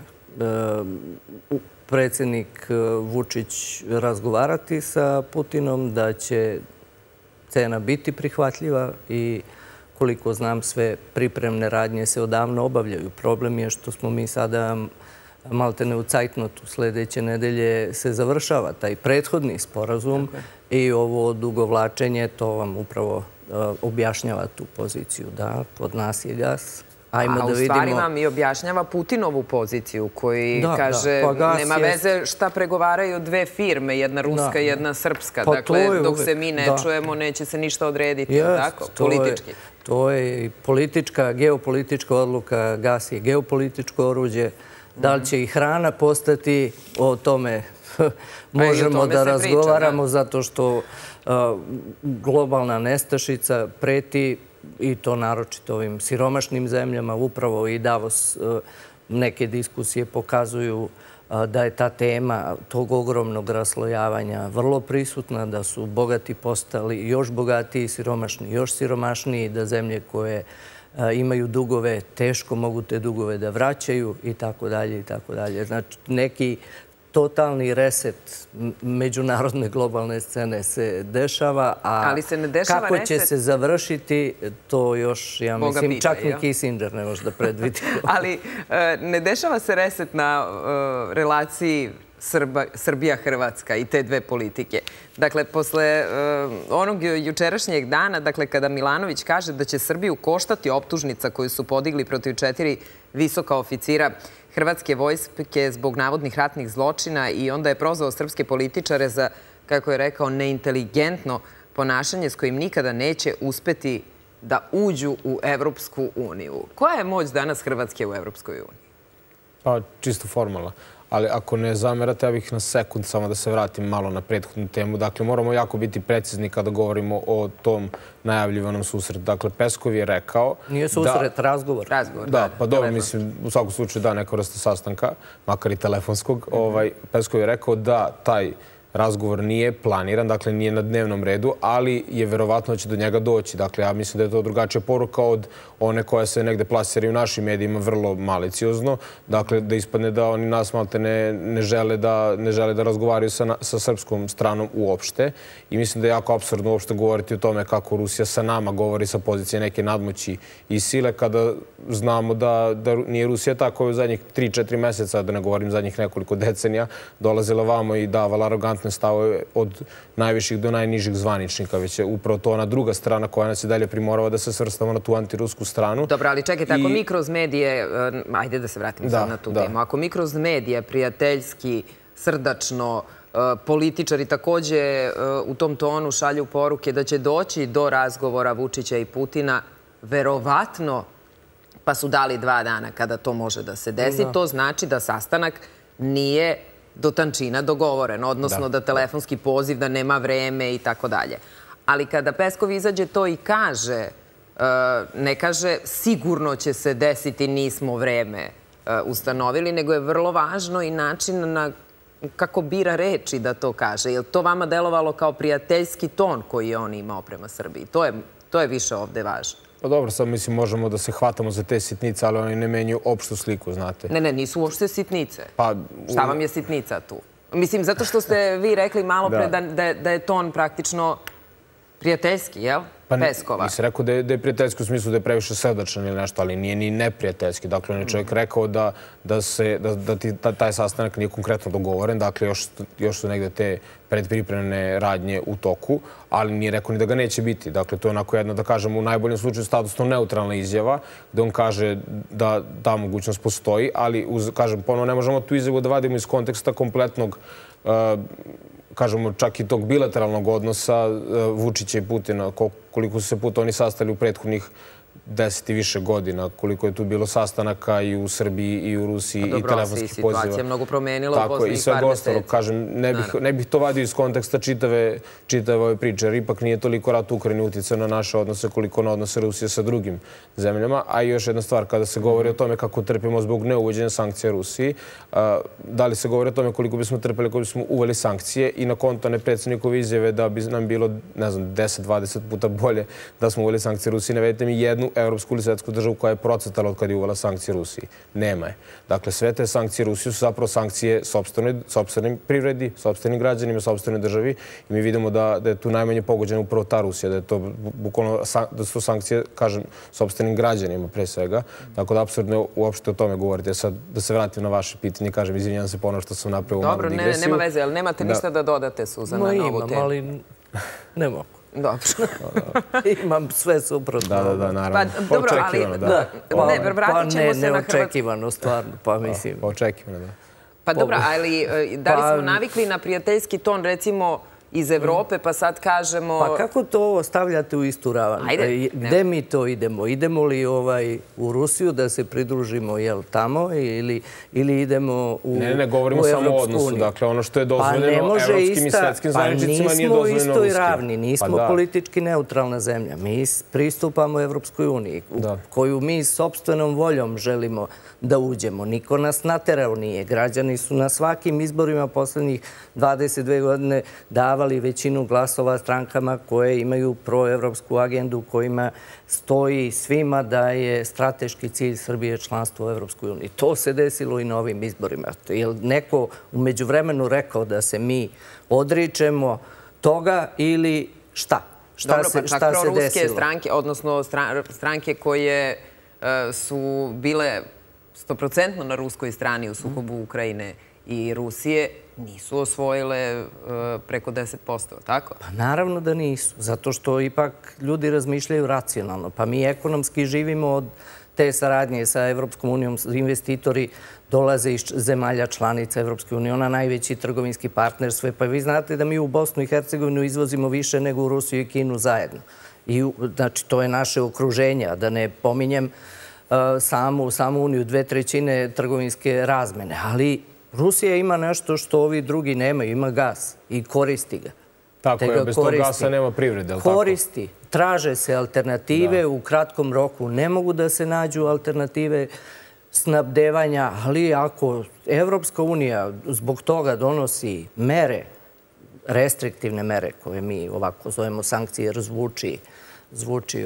predsjednik Vučić razgovarati sa Putinom, da će cena biti prihvatljiva i koliko znam, sve pripremne radnje se odavno obavljaju. Problem je što smo mi sada maltene u cajtnotu. Sljedeće nedelje se završava taj prethodni sporazum i ovo odugovlačenje, to vam upravo objašnjava tu poziciju. Da, kod nas je gas. A u stvari vam i objašnjava Putinovu poziciju koji kaže nema veze šta pregovaraju dve firme, jedna ruska i jedna srpska. Dakle, dok se mi ne čujemo, neće se ništa odrediti, tako, politički. To je i politička, geopolitička odluka, gas je geopolitičko oruđe. Da li će i hrana postati, o tome možemo da razgovaramo, zato što globalna nestašica preti, i to naročito ovim siromašnim zemljama. Upravo i Davos, neke diskusije pokazuju da je ta tema tog ogromnog raslojavanja vrlo prisutna, da su bogati postali još bogatiji, siromašni još siromašniji, da zemlje koje imaju dugove teško mogu te dugove da vraćaju i tako dalje i tako dalje. Znači, neki totalni reset međunarodne globalne scene se dešava, a kako će se završiti, to još, ja mislim, čak ni Kissinger ne može da predvidi. Ali ne dešava se reset na relaciji Srbija-Hrvatska i te dve politike. Dakle, posle onog jučerašnjeg dana, dakle, kada Milanović kaže da će Srbiju koštati optužnica koju su podigli protiv 4 visoka oficira Hrvatske vojske zbog navodnih ratnih zločina i onda je prozvao srpske političare za, kako je rekao, neinteligentno ponašanje s kojim nikada neće uspeti da uđu u Evropsku uniju. Koja je moć danas Hrvatske u Evropskoj uniji? Pa, čisto formalna. Ali ako ne zamerate, ja bih na sekund samo da se vratim malo na prethodnu temu. Dakle, moramo jako biti precizni kada govorimo o tom najavljivanom susretu. Dakle, Peskov je rekao... Nije susret, razgovor. Da, pa dobro, mislim, u svakom slučaju da, neka vrsta sastanka, makar i telefonskog. Peskov je rekao da taj razgovor nije planiran, dakle nije na dnevnom redu, ali je verovatno da će do njega doći. Dakle, ja mislim da je to drugačija poruka od one koja se negde plasira i u našim medijima vrlo maliciozno. Dakle, da ispadne da oni nas malte ne žele da razgovaraju sa srpskom stranom uopšte. I mislim da je jako apsurdno uopšte govoriti o tome kako Rusija sa nama govori sa pozicije neke nadmoći i sile, kada znamo da nije Rusija tako u zadnjih 3-4 meseca, da ne govorim zadnjih nekoliko decenija, dolazila vamo i davala arogantne stavove od najviših do najnižih zvaničnika, već je upravo to ona druga strana koja nas i dalje primorava da se svrstamo na tu antirusku stranu. Dobro, ali čekajte, ako mi kroz medije, ajde da se vratimo sad na tu temu, ako mi kroz medije prijateljski, srdačno, političari takođe u tom tonu šalju poruke da će doći do razgovora Vučića i Putina, verovatno, pa su dali 2 dana kada to može da se desi, to znači da sastanak nije do tančina dogovoren, odnosno da telefonski poziv, da nema vreme i tako dalje. Ali kada Peskov izađe to i kaže, ne kaže sigurno će se desiti, nismo vreme ustanovili, nego je vrlo važno i način na kako bira reči da to kaže. Je li to vama delovalo kao prijateljski ton koji je on imao prema Srbiji? To je više ovde važno. Pa dobro, sad mislim možemo da se hvatamo za te sitnice, ali oni ne menjaju opštu sliku, znate. Ne, nisu uopšte sitnice. Šta vam je sitnica tu? Mislim, zato što ste vi rekli malo pre da je ton praktično prijateljski, jel? Peskova. Nisam rekao da je prijateljski u smislu da je previše srdačan ili nešto, ali nije ni neprijateljski. Dakle, on je čovjek rekao da taj sastanak nije konkretno dogovoren, dakle, još su negde te predpripremne radnje u toku, ali nije rekao ni da ga neće biti. Dakle, to je onako jedna, da kažem, u najboljem slučaju statusno neutralna izjava, gde on kaže da ta mogućnost postoji, ali, kažem, ponovno ne možemo tu izjavu da vadimo iz konteksta kompletnog, kažemo, čak i tog bilateralnog odnosa Vučića i Putina, koliko su se puta oni sastali u prethodnih 10 i više godina, koliko je tu bilo sastanaka i u Srbiji i u Rusiji i telefonskih poziva. Dobro, situacija je mnogo promenila u poslednjih par meseci. Kažem, ne bih to vadio iz konteksta čitave ove priče, jer ipak nije toliko rat u Ukrajini uticao na naše odnose koliko na odnose Rusije sa drugim zemljama. A i još jedna stvar, kada se govori o tome kako trpimo zbog neuvođenja sankcija Rusiji, da li se govori o tome koliko bismo trpeli ako bismo uveli sankcije i na konto predsjednikove izjave da bi nam bilo, ne znam, 10-20 puta bolje da smo uveli sankcije Rusiji. Navedite mi jednu evropsku ili svetsku državu koja je procvetala od kada je uvela sankcije Rusiji. Nema je. Dakle, sve te sankcije Rusiji su zapravo sankcije sopstvenoj privredi, sopstvenim građanima, sopstvenoj državi i mi vidimo da je tu najmanje pogođena upravo ta Rusija, da je to bukvalno, da su to sankcije, kažem, sopstvenim građanima pre svega. Tako da, apsurdno uopšte o tome govorite. Sad, da se vratim na vaše pitanje, kažem, izvinjam se ponovno što sam napravio malu digresiju. Dobro, nema veze, ali nemate ništa da dodate, Suzana, na ovu temu? Imam, ali ne mogu. Dobro. Imam sve suprotno. Da, naravno. Dobro, ali vratit ćemo se na Hrvatsku. Neočekivano, stvarno, pa mislim. Očekivano, da. Pa dobro, ali da li smo navikli na prijateljski ton, recimo, iz Evrope, pa sad kažemo... Pa kako to ostavljate u istu ravan? Gde mi to idemo? Idemo li u Rusiju da se pridružimo tamo ili idemo u Evropsku uniju? Ne, govorimo samo o odnosu. Dakle, ono što je dozvoljeno evropskim i svetskim zajednicima nije dozvoljeno Rusiji. Pa nismo u istoj ravni, nismo politički neutralna zemlja. Mi pristupamo Evropskoj uniji, koju mi sopstvenom voljom želimo da uđemo. Niko nas naterao nije. Građani su na svakim izborima poslednjih 22 godine davali većinu glasova strankama koje imaju proevropsku agendu, kojima stoji svima da je strateški cilj Srbije članstvo u Evropskoj uniji. To se desilo i na ovim izborima. Je li neko u međuvremenu rekao da se mi odričemo toga ili šta? Dobro, pa čak proruske stranke, odnosno stranke koje su bile 100% na ruskoj strani u sukobu Ukrajine i Rusije nisu osvojile preko 10%, tako? Pa naravno da nisu, zato što ipak ljudi razmišljaju racionalno. Pa mi ekonomski živimo od te saradnje sa Evropskom unijom, investitori dolaze iz zemalja članica Evropske unije, ona najveći trgovinski partner sve. Pa vi znate da mi u Bosnu i Hercegovinu izvozimo više nego u Rusiju i Kinu zajedno. Znači, to je naše okruženje, a da ne pominjem samu Uniju, 2/3 trgovinske razmene. Ali Rusija ima nešto što ovi drugi nemaju, ima gas i koristi ga. Tako je, bez tog gasa nema privrede, ali tako? Koristi. Traže se alternative u kratkom roku. Ne mogu da se nađu alternative snabdevanja, ali ako Evropska unija zbog toga donosi mere, restriktivne mere, koje mi ovako zovemo sankcije, jer zvuči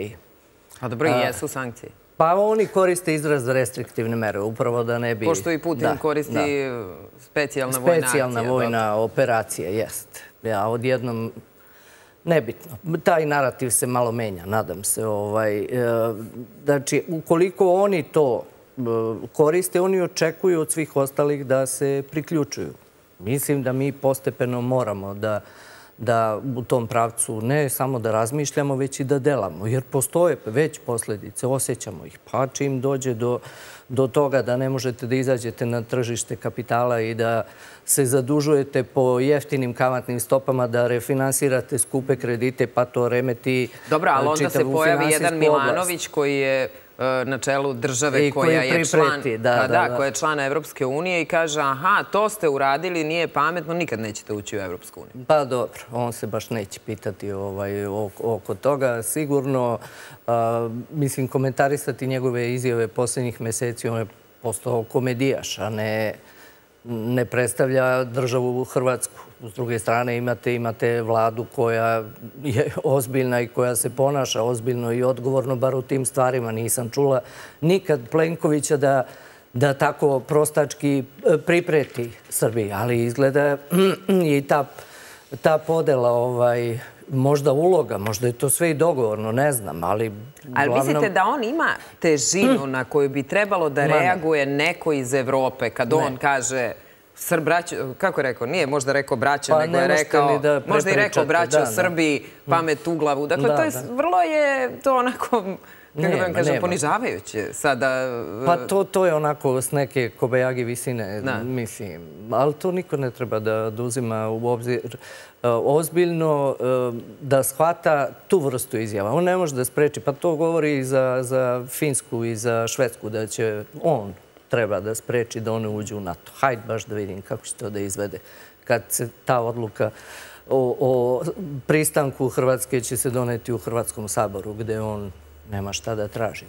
A dobro, i jesu sankcije. Pa oni koriste izraz restriktivne mere, upravo da ne bi... Pošto i Putin koristi specijalna vojna akcija. Specijalna vojna operacija, jest. Ja odjednom... Nebitno. Taj narativ se malo menja, nadam se. Znači, ukoliko oni to koriste, oni očekuju od svih ostalih da se priključuju. Mislim da mi postepeno moramo da u tom pravcu ne samo da razmišljamo, već i da delamo. Jer postoje već posljedice, osjećamo ih. Pa čim dođe do toga da ne možete da izađete na tržište kapitala i da se zadužujete po jeftinim kamatnim stopama, da refinansirate skupe kredite, pa to remeti čitavu finansijsku oblast. Dobro, ali onda se pojavi jedan Milanović koji je na čelu države koja je član Evropske unije i kaže aha, to ste uradili, nije pametno, nikad nećete ući u Evropsku uniju. Pa dobro, on se baš neće pitati oko toga. Sigurno, mislim, komentarisati njegove izjave posljednjih meseci, on je postao komedijaš, a ne predstavlja državu Hrvatsku. S druge strane imate vladu koja je ozbiljna i koja se ponaša ozbiljno i odgovorno, bar u tim stvarima. Nisam čula nikad Plenkovića da tako prostački pripreti Srbiji, ali izgleda i ta podela možda uloga, možda je to sve i dogovorno, ne znam, ali... Ali mislite da on ima težinu na koju bi trebalo da reaguje neko iz Evrope kad on kaže... Kako je rekao? Nije možda rekao braća, nego je rekao... Možda i rekao braća Srbiji, pamet u glavu. Dakle, vrlo je to onako, kako da vam kažem, ponižavajuće sada. Pa to je onako s neke kobajagi visine, mislim. Ali to niko ne treba da uzima u obzir ozbiljno, da shvata tu vrstu izjava. On ne može da spreči. Pa to govori i za Finsku i za Švedsku, da će on treba da spreči da one uđu u NATO. Hajde baš da vidim kako će to da izvede. Kad se ta odluka o pristanku Hrvatske će se doneti u Hrvatskom saboru, gde on nema šta da traži.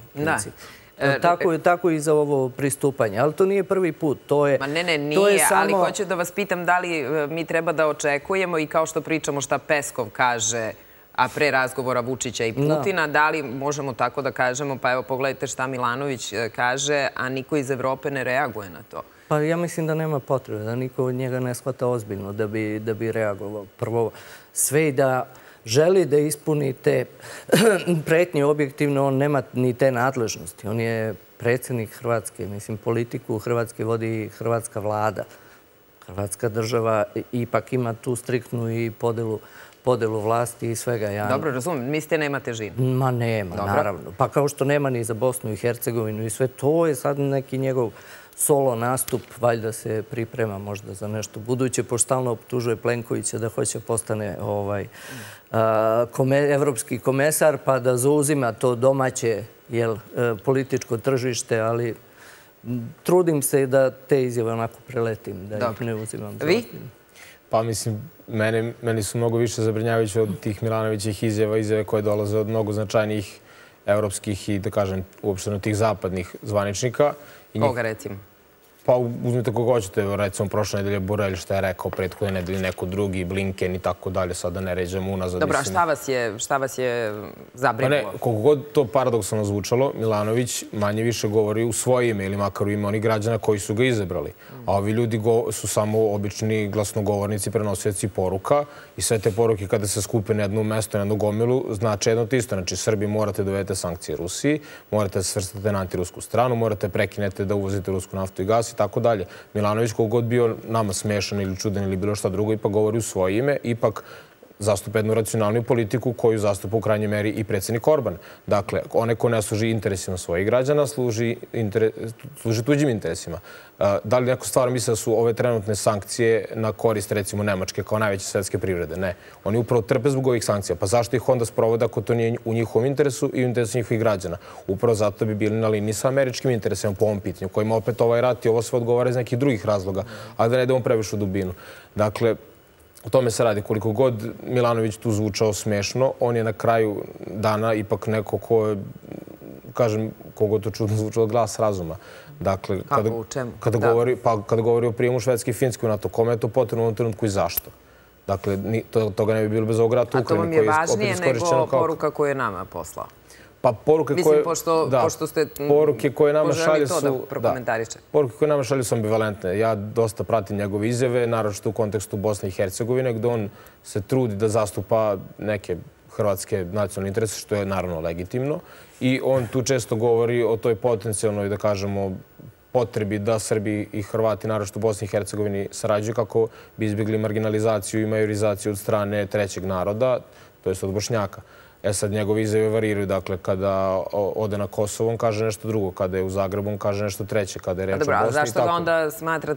Tako i za ovo pristupanje. Ali to nije prvi put. Ma ne, nije, ali hoću da vas pitam da li mi treba da očekujemo i kao što pričamo šta Peskov kaže, a pre razgovora Vučića i Putina, da li možemo tako da kažemo, pa evo pogledajte šta Milanović kaže, a niko iz Evrope ne reaguje na to. Pa ja mislim da nema potrebe, da niko od njega ne shvata ozbiljno da bi reagovao. Prvo, sve i da želi da ispuni te pretnje objektivno, on nema ni te nadležnosti. On je predsjednik Hrvatske, mislim, politiku Hrvatske vodi hrvatska vlada. Hrvatska država ipak ima tu striktnu i podelu vlasti i svega. Dobro, razumijem. Mislite nema težinu? Ma nema, naravno. Pa kao što nema ni za Bosnu i Hercegovinu i sve, to je sad neki njegov solo nastup, valjda se priprema možda za nešto buduće, pošto stalno optužuje Plenkovića da hoće postane evropski komesar, pa da zauzima to domaće političko tržište, ali trudim se da te izjave onako preletim, da ih ne uzimam za ozbiljno. Pa mislim, meni su mnogo više zabrinjavajuće od tih Milanovićih izjave koje dolaze od mnogo značajnijih evropskih i, da kažem, uopšteno tih zapadnih zvaničnika. Koga recimo? Pa uzmite koga hoćete, recimo prošle nedelje Borelj što je rekao, prethodne nedelje neko drugi, Blinken i tako dalje, sad da ne ređemo unazad. Dobro, a šta vas je zabrinulo? Pa ne, koliko god to paradoksalno zvučalo, Milanović manje više govori u svoje ime ili makar u ime onih građana koji su ga izabrali. A ovi ljudi su samo obični glasnogovornici, prenosioci poruka i sve te poruke kada se skupe na jedno mesto, na jednu gomilu, znači jedno to isto. Znači, Srbi morate da uvedete sankcije Rusiji, morate da se svrstate na antirusku stranu, morate prekinete da uvozite rusku naftu i gas i tako dalje. Milanović, koliko god bio nama smešan ili čudan ili bilo šta drugo, ipak govori u svoje ime, ipak zastupa jednu racionalnu politiku koju zastupa u krajnjoj meri i predsjednik Orban. Dakle, onaj ko ne služi interesima svojih građana, služi tuđim interesima. Da li neko stvarno misle da su ove trenutne sankcije na korist, recimo, Nemačke kao najveće svetske privrede? Ne. Oni upravo trpe zbog ovih sankcija. Pa zašto ih onda sprovode ako to nije u njihovom interesu i u interesu njihovih građana? Upravo zato bi bili na liniji sa američkim interesima po ovom pitanju, kojima opet ovaj rat i ovo sve odgovara iz nekih drugih razloga, ali da ne idemo previše u dubinu. Dakle, o tome se radi. Koliko god Milanović tu zvučao smešno, on je na kraju dana ipak neko ko je, kažem, kogo to čudno zvučao, glas razuma. Dakle, kada govori o prijemu Švedske i Finske u NATO, kome je to potrebno u ovom trenutku i zašto? Dakle, toga ne bi bilo bez ovog rata u Ukrajini. A to vam je važnije nego poruka koju je nama poslao? Pa poruke koje... Mislim, pošto ste poželi to da prokomentariče. Poruke koje nama šalju su ambivalentne. Ja dosta pratim njegove izjave, naročito u kontekstu Bosne i Hercegovine, gde on se trudi da zastupa neke hrvatske nacionalne interese, što je naravno legitimno. I on tu često govori o toj potencijalnoj, da kažemo, potrebi da Srbi i Hrvati, naročito u Bosni i Hercegovini, sarađuju kako bi izbjegli marginalizaciju i majorizaciju od strane trećeg naroda, to jest od Bošnjaka. Sad, njegove izjave variraju. Dakle, kada ode na Kosovo, on kaže nešto drugo. Kada je u Zagrebu, on kaže nešto treće. Kada je reč o Bosni i tako. Zašto ga onda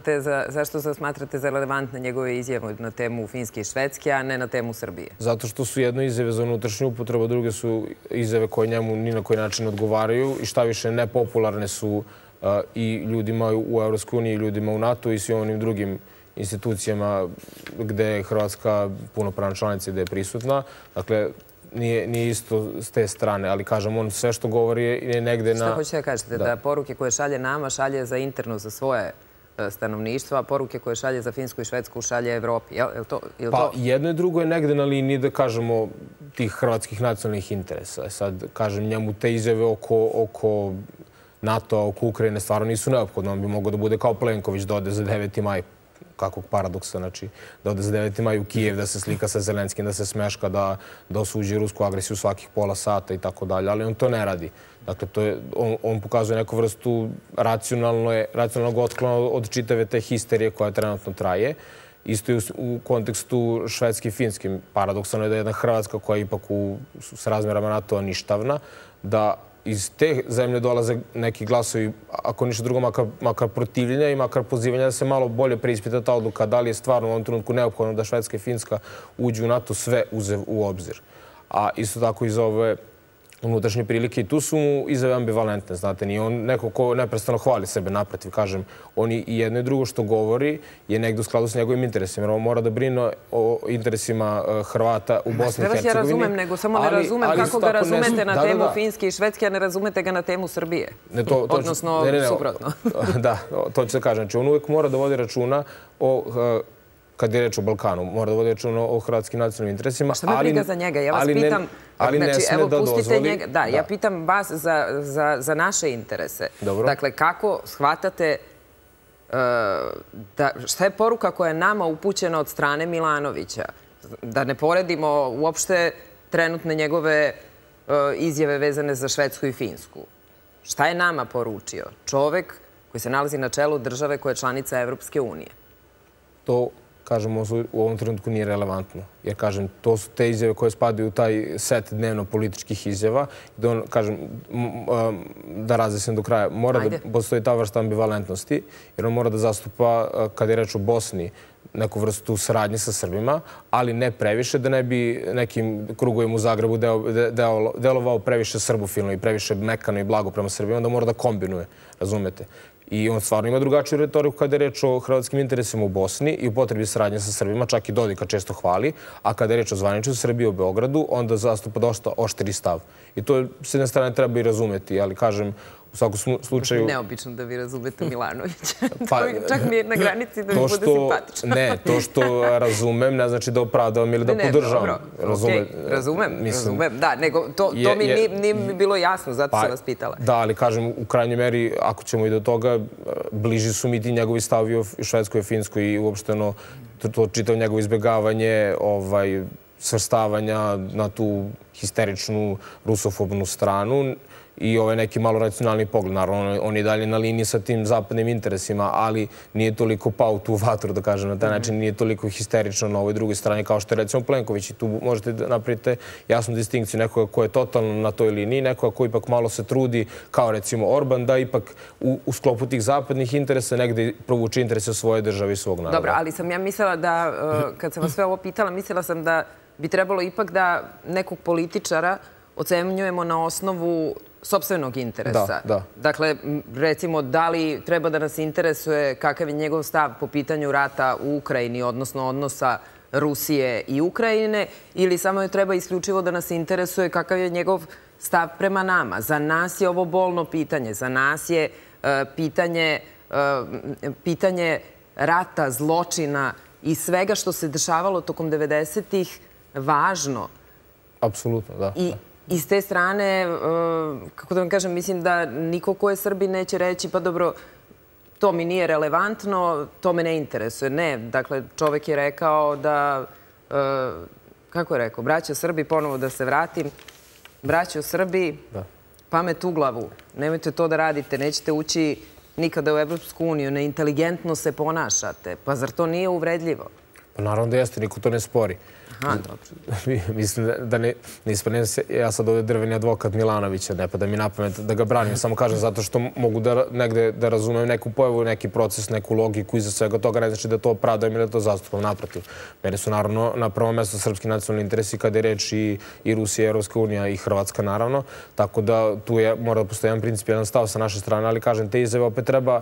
smatrate za relevantne njegove izjave na temu Finske i Švedske, a ne na temu Srbije? Zato što su jedno izjave za unutrašnju upotrebu, druge su izjave koje njemu ni na koji način odgovaraju i šta više nepopularne su i ljudima u EU i ljudima u NATO i svim onim drugim institucijama gde je Hrvatska punopravna članica i gde je prisutna. Dakle, nije isto s te strane, ali kažem, on sve što govori je negde na... Šta hoćete da kažete? Da poruke koje šalje nama šalje za interno, za svoje stanovništvo, a poruke koje šalje za Finsku i Švedsku šalje Evropi. Pa jedno i drugo je negde na liniji, da kažemo, tih hrvatskih nacionalnih interesa. Sad, kažem, njemu te izjave oko NATO, oko Ukrajine stvarno nisu neophodne. On bi mogao da bude kao Plenković, da ode za 9. maj, kakvog paradoksa, znači, da ode za 9. maj u Kijev, da se slika sa Zelenskim, da se smeška, da osuđi rusku agresiju svakih pola sata i tako dalje, ali on to ne radi. Dakle, on pokazuje neku vrstu racionalnog otklona od čitave te histerije koja trenutno traje. Isto i u kontekstu Švedske i Finske. Paradoksalno je da je jedna Hrvatska koja je ipak s razmjerama NATO-a ništavna, da iz te zemlje dolaze neki glasovi, ako ništa drugo, makar protivljenja i makar pozivanja da se malo bolje preispita ta odluka, da li je stvarno u ovom trenutku neophodno da Švedska i Finska uđu u NATO, sve uzev u obzir. A isto tako iz ove unutrašnje prilike i tu su mu izjave ambivalentne, znate, nije on neko ko neprestano hvali sebe, naprotiv, kažem, on i jedno i drugo što govori je negdje u skladu s njegovim interesima, jer on mora da brine o interesima Hrvata u Bosni i Hercegovini. Ja razumem, nego samo ne razumem kako ga razumete na temu Finske i Švedske, a ne razumete ga na temu Srbije. Odnosno, suprotno. Da, to ću da kažem. Znači, on uvijek mora da vodi računa o... kad je reč o Balkanu, mora da vodi računa o hrvatskim nacionalnim interesima. Šta me briga za njega? Ja vas pitam... Ali ne sme da dozvoli... Da, ja pitam vas za naše interese. Dakle, kako shvatate... Šta je poruka koja je nama upućena od strane Milanovića? Da ne poredimo uopšte trenutne njegove izjave vezane za Švedsku i Finsku. Šta je nama poručio? Čovek koji se nalazi na čelu države koja je članica Evropske unije. To, kažemo, u ovom trenutku nije relevantno. Jer, kažem, to su te izjave koje spadaju u taj set dnevno-političkih izjava. Da on, kažem, da razjasnim do kraja, mora da postoji ta vrsta ambivalentnosti, jer on mora da zastupa, kada je reč o Bosni, neku vrstu saradnje sa Srbima, ali ne previše, da ne bi nekim krugovima u Zagrebu delovao previše srbofilno i previše mekano i blago prema Srbima, onda mora da kombinuje, razumete? I on stvarno ima drugačiju retoriku kada je reč o hrvatskim interesima u Bosni i u potrebi saradnje sa Srbima, čak i Dodika često hvali, a kada je reč o zvaničnoj Srbiji u Beogradu, onda zastupa dosta oštri stav. I to s jedne strane treba i razumeti, ali kažem, u svakom slučaju... Neobično da vi razumete Milanovića. Čak mi je na granici da mi bude simpatično. Ne, to što razumem ne znači da opravdavam ili da podržavam. Razumem. Da, nego to mi nije bilo jasno, zato sam vas pitala. Da, ali kažem, u krajnjoj meri, ako ćemo i do toga, bliži su mi ti njegovi stavi u Švedskoj i Finskoj i uopšteno to čitav njegovo izbjegavanje, svrstavanja na tu histeričnu rusofobnu stranu i neki malo racionalni pogled. Naravno, on je dalje na liniji sa tim zapadnim interesima, ali nije toliko pao u tu vatru, da kažem na taj način, nije toliko histerično na ovoj drugoj strani kao što je recimo Plenković. I tu možete da napravite jasnu distinkciju nekoga ko je totalno na toj liniji, nekoga ko ipak malo se trudi, kao recimo Orban, da ipak u sklopu tih zapadnih interesa negde provuče interese svoje države i svog naroda. Dobro, ali sam ja mislila da, kad sam vas sve ovo pitala, mislila sam da bi trebalo ipak da nekog političara ocenjujemo na osnovu sopstvenog interesa. Dakle, recimo, da li treba da nas interesuje kakav je njegov stav po pitanju rata u Ukrajini, odnosno odnosa Rusije i Ukrajine, ili samo je treba isključivo da nas interesuje kakav je njegov stav prema nama. Za nas je ovo bolno pitanje. Za nas je pitanje rata, zločina i svega što se dešavalo tokom 90-ih važno. Apsolutno, da. I s te strane, kako da vam kažem, mislim da niko ko je Srbin neće reći pa dobro, to mi nije relevantno, to me ne interesuje. Ne, dakle, čovek je rekao da, kako je rekao, braćo Srbi, ponovo da se vratim, braćo Srbi, pamet u glavu, nemojte to da radite, nećete ući nikada u Evropsku uniju, neinteligentno se ponašate, pa zar to nije uvredljivo? Pa naravno da jeste, niko to ne spori. Aha, dobro. Mislim da ne ispadne ja sad ovdje drveni advokat Milanovića, ne pa da mi napamet da ga branim, samo kažem zato što mogu negde da razumem neku pojavu, neki proces, neku logiku iza svega toga, ne znači da to opravdajem ili da to zastupam, naprotiv. Mene su naravno na prvom mjestu srpski nacionalni interesi kada je reč i Rusija, i Evropska unija i Hrvatska naravno, tako da tu mora da postoji jedan princip, jedan stav sa naše strane, ali kažem, te izjave opet treba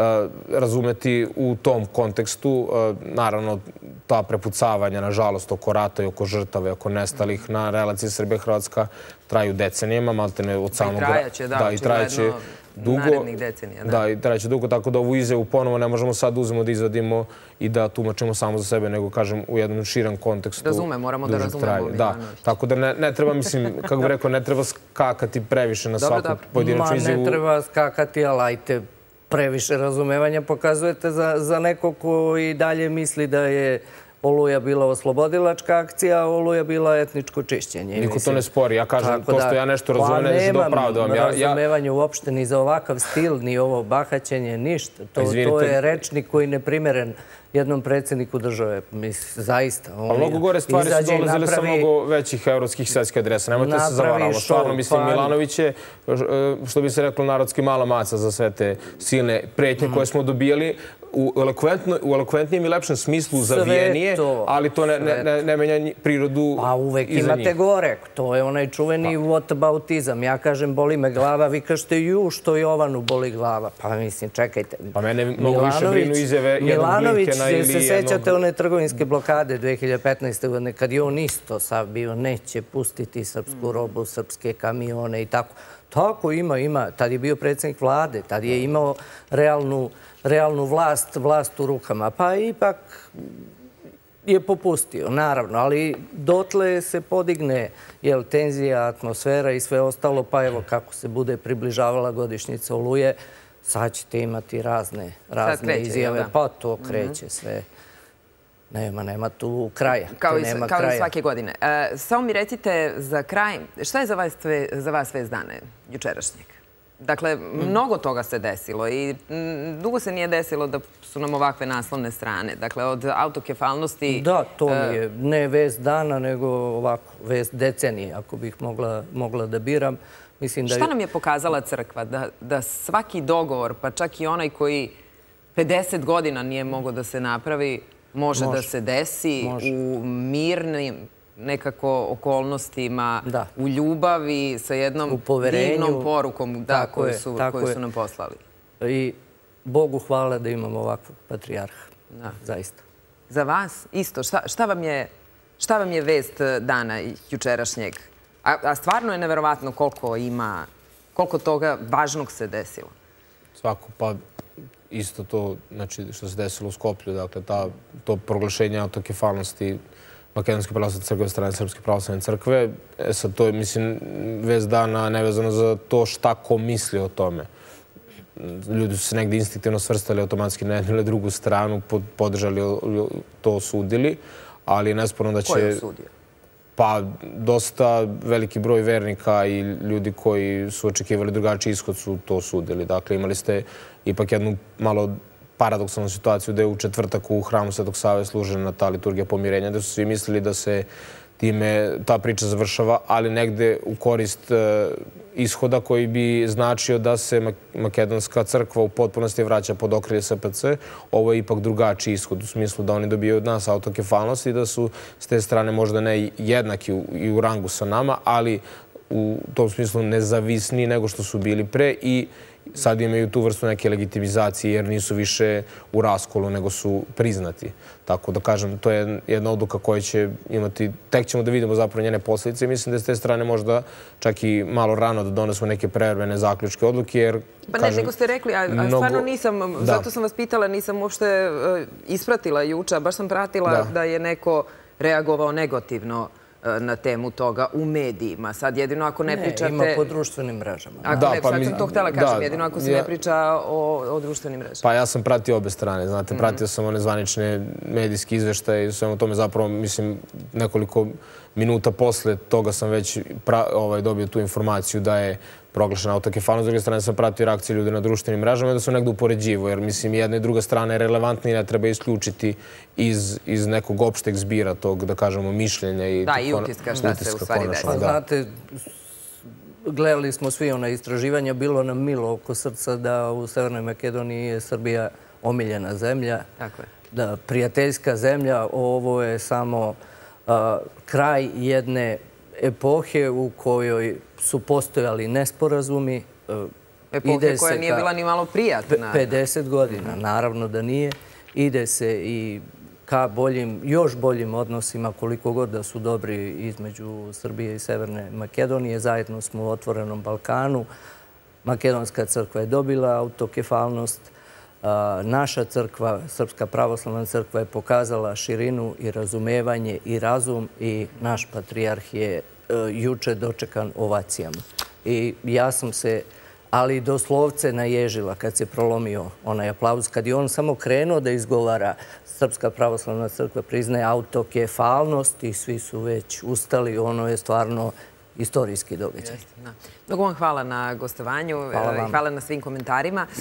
razumeti u tom kontekstu, naravno ta prepucavanja, nažalost, oko rata i oko žrtava i oko nestalih na relaciji Srbija-Hrvatska traju decenijama, maltene od samog... I trajaće, da, očigledno narednih decenija. Da, i trajaće dugo, tako da ovu izjavu ponovo ne možemo sad uzmemo da izvadimo i da tumačimo samo za sebe, nego, kažem, u jednom širom kontekstu. Razume, moramo da razumemo Milanović. Tako da ne treba, mislim, kako bih rekao, ne treba skakati previše na svaku pojedinačnu izjavu. Ma ne treba skakati, ali ajte, previše razumevanja pokazujete za nekog ko i dalje misli da je Oluja bila oslobodilačka akcija, a Oluja bila etničko čišćenje. Niko to ne spori. Ja kažem, to što ja nešto razumijem, ne znači da opravdavam. Nemam razumevanje uopšte ni za ovakav stil, ni ovo bahaćenje, ništa. To je rečnik koji je neprimeren jednom predsjedniku države. Zaista. A mnogo gore stvari su dolazile sa mnogo većih evropskih svetskih adresa. Nemojte se zavaravamo. Stvarno, mislim, Milanović je, što bi se reklo, narodski mala maca za sve te silne pretnje koje smo dobijali u elokventnijem i lepšem smislu zavijenije, ali to ne menja prirodu iza njih. Pa uvek imate gore. To je onaj čuveni whataboutizam. Ja kažem, boli me glava, vi kažete, što Jovanu boli glava. Pa mislim, čekajte. Pa mene mnogo više brinu izjave jednog Blinkena ili jednog... Se sećate one trgovinske blokade 2015. godine, kad je on isto sav bio, neće pustiti srpsku robu, srpske kamione i tako. Tako ima. Tad je bio predsjednik vlade, tad je imao realnu vlast u rukama. Pa ipak je popustio, naravno, ali dotle se podigne tenzija, atmosfera i sve ostalo, pa evo kako se bude približavala godišnjica Oluje, sad ćete imati razne izjave, pa to kreće sve. Nema tu kraja. Kao i svake godine. Samo mi recite za kraj, šta je za vas vest dana jučerašnjeg? Dakle, mnogo toga se desilo i dugo se nije desilo da su nam ovakve naslovne strane. Dakle, od autokefalnosti... Da, to mi je ne vest dana, nego ovako, vest decenije, ako bih mogla da biram. Šta nam je pokazala crkva? Da svaki dogovor, pa čak i onaj koji 50 godina nije mogao da se napravi, može da se desi u mirnim nekako okolnostima, u ljubavi, sa jednom divnom porukom koju su nam poslali. I Bogu hvala da imamo ovakvog patrijarha. Zaista. Za vas isto. Šta vam je vest dana jučerašnjeg? A stvarno je neverovatno koliko toga važnog se desilo. Svako, pa isto to što se desilo u Skoplju, dakle, to proglašenje autokefalnosti Makedonske pravoslavne crkve od strane Srpske pravoslavne crkve. Sad to je, mislim, vest dana nevezano za to šta ko misli o tome. Ljudi su se negdje instinktivno svrstali automatski na jednu ili drugu stranu, podržali to, osudili, ali je nesporno da će... Ko je osudio? Pa, dosta veliki broj vernika i ljudi koji su očekivali drugačiji ishod su to osudili. Dakle, imali ste ipak jednu malo paradoksalnu situaciju da je u četvrtak u hramu Svetog Save služena ta liturgija pomirenja, da su svi mislili da se time ta priča završava, ali negde u korist ishoda koji bi značio da se makedonska crkva u potpunosti vraća pod okrilje SPC. Ovo je ipak drugačiji ishod u smislu da oni dobijaju od nas autokefalnost i da su s te strane možda ne jednaki i u rangu sa nama, ali u tom smislu nezavisniji nego što su bili pre i sad imaju tu vrstu neke legitimizacije jer nisu više u raskolu nego su priznati. Tako da kažem, to je jedna odluka koja će imati, tek ćemo da vidimo zapravo njene posljedice i mislim da s te strane možda čak i malo rano da donesemo neke prevremene zaključke odluke jer... Pa ne, nego ste rekli, a stvarno nisam, zato sam vas pitala, nisam uopšte ispratila juče, a baš sam pratila da je neko reagovao negativno na temu toga u medijima. Sad jedino ako ne pričate... Ne, ima po društvenim mrežama. Sad sam to htjela kažem, jedino ako se ne priča o društvenim mrežama. Pa ja sam pratio obe strane, znate, pratio sam one zvanične medijske izveštaje i svemu tome zapravo, mislim, nekoliko minuta posle toga sam već dobio tu informaciju da je proglašena autokefalnost. S druge strane sam pratio reakcije ljudi na društvenim mrežama i da su negdje upoređivo, jer mislim jedna i druga strana je relevantna i ne treba isključiti iz nekog opšteg zbira tog, da kažemo, mišljenja. Da, i utiska šta se u stvari desi. Znate, gledali smo svi ona istraživanja, bilo nam milo oko srca da u Severnoj Makedoniji je Srbija omiljena zemlja, da prijateljska zemlja, ovo je samo kraj jedne epohe u kojoj su postojali nesporazumi. Epohe koja nije bila ni malo prijatna. 50 godina, naravno da nije. Ide se i ka još boljim odnosima, koliko god da su dobri između Srbije i Severne Makedonije. Zajedno smo u Otvorenom Balkanu. Makedonska crkva je dobila autokefalnost. Naša crkva, Srpska pravoslavna crkva, je pokazala širinu i razumevanje i razum i naš patrijarh je juče dočekan ovacijama. I ja sam se, ali doslovce naježila kad se prolomio onaj aplauz, kad je on samo krenuo da izgovara Srpska pravoslavna crkva priznaje autokefalnost i svi su već ustali. Ono je stvarno istorijski događaj. Mnogo vam hvala na gostovanju i hvala na svim komentarima.